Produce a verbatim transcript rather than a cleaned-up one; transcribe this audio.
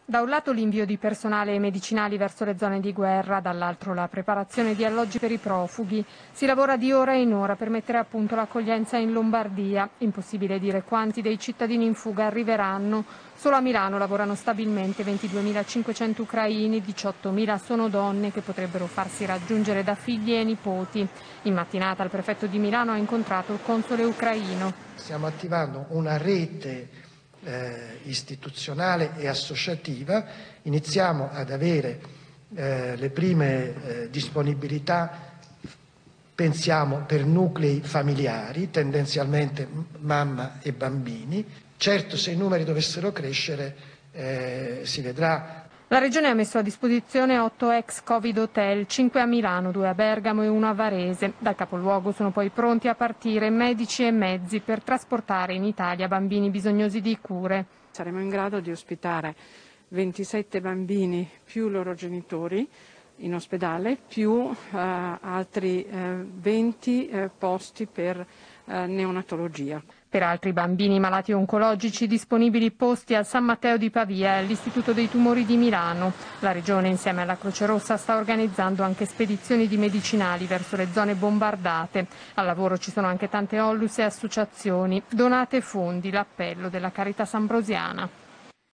Da un lato l'invio di personale e medicinali verso le zone di guerra, dall'altro la preparazione di alloggi per i profughi. Si lavora di ora in ora per mettere a punto l'accoglienza in Lombardia. Impossibile dire quanti dei cittadini in fuga arriveranno. Solo a Milano lavorano stabilmente ventiduemilacinquecento ucraini, diciottomila sono donne che potrebbero farsi raggiungere da figli e nipoti. In mattinata il prefetto di Milano ha incontrato il console ucraino. Stiamo attivando una rete Eh, istituzionale e associativa, iniziamo ad avere eh, le prime eh, disponibilità, pensiamo per nuclei familiari, tendenzialmente mamma e bambini. Certo, se i numeri dovessero crescere eh, si vedrà. La Regione ha messo a disposizione otto ex Covid hotel, cinque a Milano, due a Bergamo e uno a Varese. Dal capoluogo sono poi pronti a partire medici e mezzi per trasportare in Italia bambini bisognosi di cure. Saremo in grado di ospitare ventisette bambini più i loro genitori in ospedale, più eh, altri eh, venti eh, posti per eh, neonatologia. Per altri bambini malati oncologici disponibili posti al San Matteo di Pavia e all'Istituto dei Tumori di Milano. La Regione insieme alla Croce Rossa sta organizzando anche spedizioni di medicinali verso le zone bombardate. Al lavoro ci sono anche tante onlus e associazioni. Donate fondi, l'appello della Caritas Ambrosiana.